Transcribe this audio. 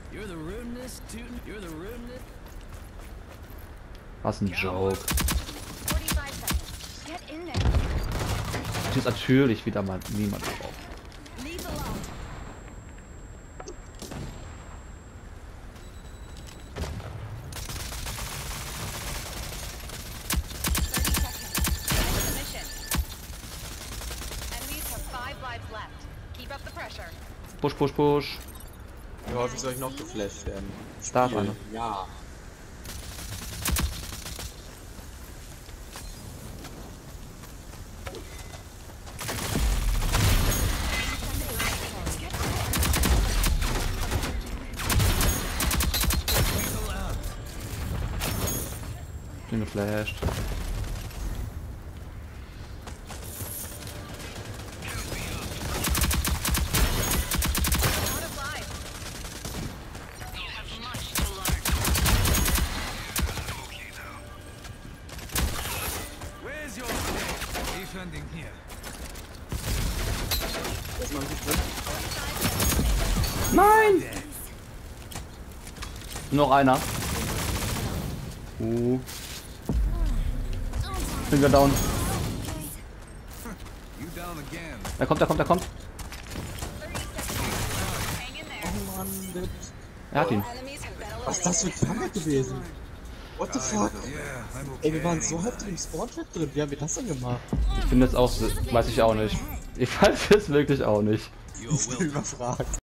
Was ein Joke. Das ist natürlich wieder mal niemand drauf. Push, push, push. Wie häufig soll ich noch geflasht werden? Start einer. Ja. Bin geflasht. Nein! Noch einer. Finger down. Er kommt, er kommt, er kommt. Oh Mann, Er hat ihn. was ist das für ein Kammer gewesen? What the fuck? Ey, wir waren so heftig im Spawn-Chat drin. Wie haben wir das denn gemacht? Ich finde es auch, weiß ich auch nicht. Ich weiß es wirklich auch nicht. Ich bin überfragt.